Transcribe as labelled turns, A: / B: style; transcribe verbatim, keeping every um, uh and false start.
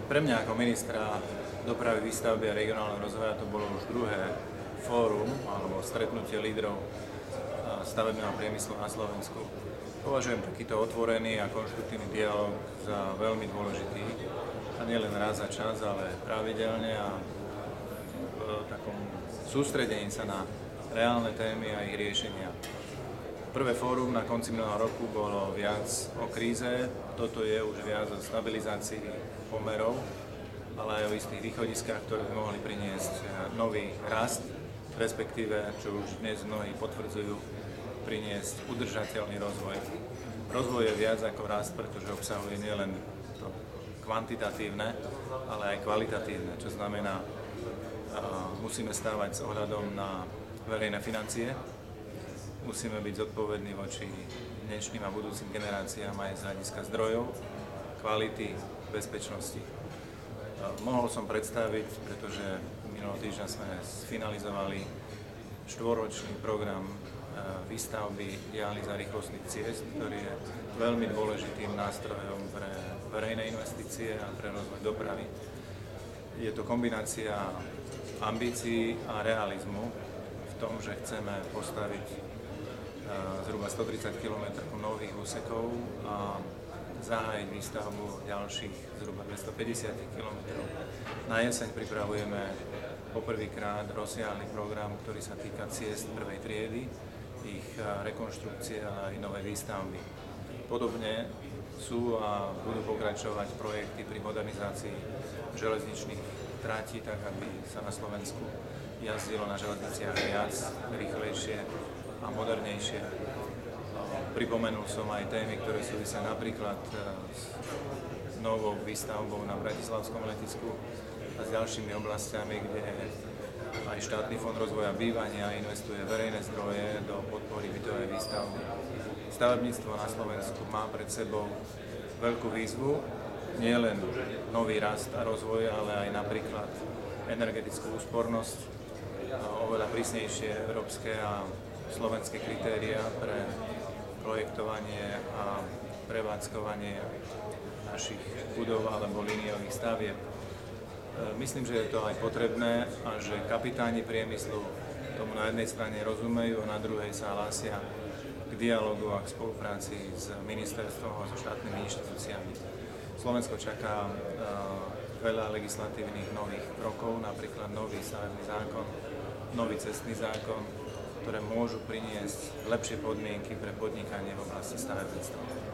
A: Pre mňa ako ministra dopravy, výstavby a regionálneho rozvoja to bolo už druhé fórum alebo stretnutie lídrov stavebného priemyslu na Slovensku. Považujem takýto otvorený a konštruktívny dialog za veľmi dôležitý a nielen raz za čas, ale pravidelne a v takom sústredení sa na reálne témy a ich riešenia. Prvé fórum na konci minulého roku bolo viac o kríze, toto je už viac o stabilizácii pomerov, ale aj o istých východiskách, ktoré by mohli priniesť nový rast, respektíve, čo už dnes mnohí potvrdzujú, priniesť udržateľný rozvoj. Rozvoj je viac ako rast, pretože obsahuje nielen to kvantitatívne, ale aj kvalitatívne, čo znamená, musíme stávať s ohľadom na verejné financie, musíme byť zodpovední voči dnešným a budúcim generáciám aj z hľadiska zdrojov, kvality, bezpečnosti. Mohol som predstaviť, pretože minulého týždňa sme sfinalizovali štvoročný program výstavby diaľnic a rýchlostných ciest, ktorý je veľmi dôležitým nástrojom pre verejné investície a pre rozvoj dopravy. Je to kombinácia ambícií a realizmu v tom, že chceme postaviť zhruba stotridsať kilometrov nových úsekov a zahájiť výstavbu ďalších zhruba dvestopäťdesiat kilometrov. Na jeseň pripravujeme poprvýkrát rozsiahly program, ktorý sa týka ciest prvej triedy, ich rekonštrukcie a aj nové výstavby. Podobne sú a budú pokračovať projekty pri modernizácii železničných trátí, tak aby sa na Slovensku jazdilo na železniciach viac, rýchlejšie a modernejšie. Pripomenul som aj témy, ktoré súvisia napríklad s novou výstavbou na Bratislavskom letisku a s ďalšími oblastiami, kde aj štátny fond rozvoja bývania investuje verejné zdroje do podpory bytovej výstavby. Stavebníctvo na Slovensku má pred sebou veľkú výzvu, nie len nový rast a rozvoj, ale aj napríklad energetickú úspornosť, oveľa prísnejšie európske a slovenské kritériá pre projektovanie a prevádzkovanie našich budov alebo líniových stavieb. Myslím, že je to aj potrebné a že kapitáni priemyslu tomu na jednej strane rozumejú a na druhej sa hlásia k dialogu a k spolupráci s ministerstvom a so štátnymi inštitúciami. Slovensko čaká veľa legislatívnych nových krokov, napríklad nový stavebný zákon, nový cestný zákon, ktoré môžu priniesť lepšie podmienky pre podnikanie v oblasti stavebníctva.